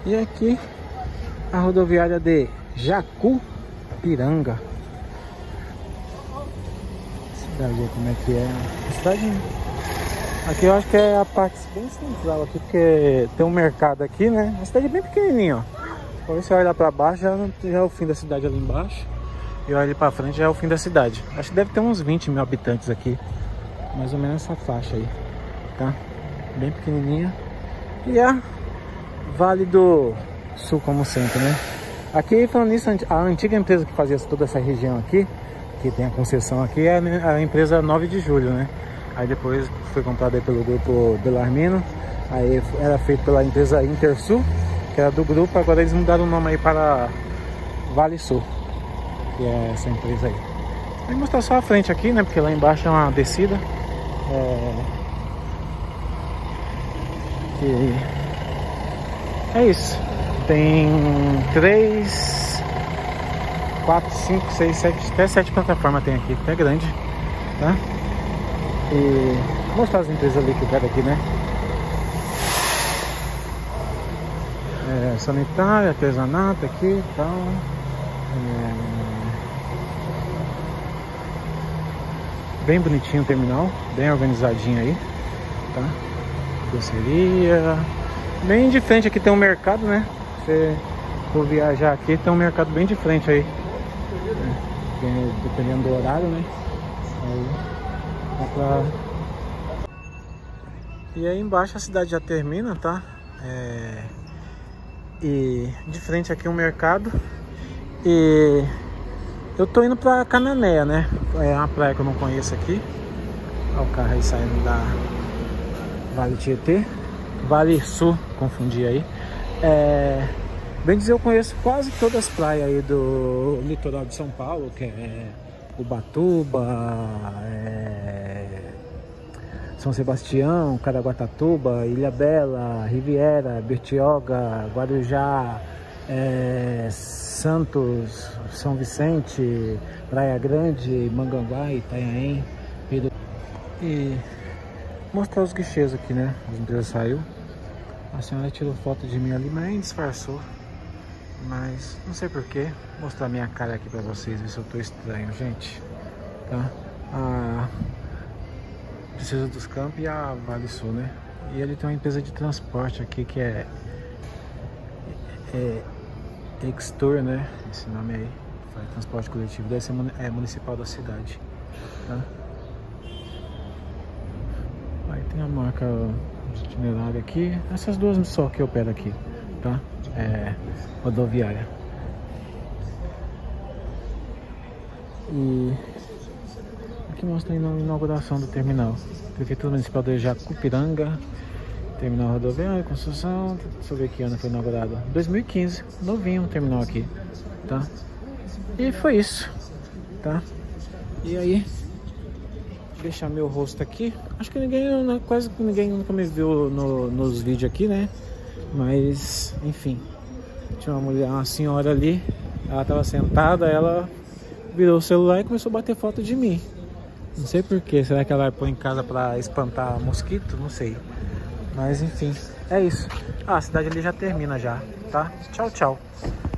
E aqui a rodoviária de Jacupiranga. Cidade, como é que é? A cidade... Aqui eu acho que é a parte bem central aqui, porque tem um mercado aqui, né? A cidade é bem pequenininha, ó. Quando você olha pra baixo, já é o fim da cidade ali embaixo. E olha ali pra frente, já é o fim da cidade. Acho que deve ter uns 20 mil habitantes aqui. Mais ou menos essa faixa aí, tá? Bem pequenininha. E a Vale do Sul, como sempre, né? Aqui, falando nisso, a antiga empresa que fazia toda essa região aqui, que tem a concessão aqui, é a empresa 9 de Julho, né? Aí depois foi comprada aí pelo grupo Belarmino. Aí era feito pela empresa Intersul, que era do grupo. Agora eles mudaram o nome aí para Vale Sul, que é essa empresa aí. Vou mostrar só a frente aqui, né? Porque lá embaixo é uma descida. É isso. Tem 3, 4, 5, 6, 7, até 7 plataformas tem aqui. Até grande, tá? E vou mostrar as empresas ali que eu quero aqui, né? Sanitária, artesanato aqui e tal. Bem bonitinho o terminal, bem organizadinho aí, tá? Doceria. Bem de frente aqui tem um mercado, né? Se for viajar aqui, tem um mercado bem de frente aí. Dependendo do horário, né? Aí dá pra... E aí embaixo a cidade já termina, tá? E de frente aqui um mercado. E eu tô indo pra Cananéia, né? É uma praia que eu não conheço aqui. Olha o carro aí saindo da Vale Tietê. Vale Sul, confundi aí. Bem dizer, eu conheço quase todas as praias aí do litoral de São Paulo, que é Ubatuba, São Sebastião, Caraguatatuba, Ilhabela, Riviera, Bertioga, Guarujá, Santos, São Vicente, Praia Grande, Manganguá, Itanhaém. E mostrar os guichês aqui, né? As empresas saiu. A senhora tirou foto de mim ali, mas disfarçou. Mas não sei porquê. Vou mostrar minha cara aqui pra vocês, ver se eu tô estranho, gente. Tá? Precisa dos Campos e a Vale Sul, né? E ele tem uma empresa de transporte aqui que é Extur, né? Esse nome aí. Faz transporte coletivo. Deve ser municipal da cidade. Tá? Aí tem a marca de itinerário aqui. Essas duas só que opera aqui, tá? Rodoviária. E aqui mostra a inauguração do terminal. Prefeitura Municipal de Jacupiranga. Terminal rodoviário, construção. Deixa eu ver que ano foi inaugurado. 2015. Novinho o terminal aqui, tá? E foi isso, tá? E aí, deixar meu rosto aqui. Acho que quase ninguém nunca me viu nos vídeos aqui, né? Mas, enfim. Tinha uma senhora ali. Ela tava sentada, ela virou o celular e começou a bater foto de mim. Não sei porquê. Será que ela põe em casa pra espantar mosquito? Não sei. Mas, enfim. É isso. A cidade ali já termina já, tá? Tchau, tchau.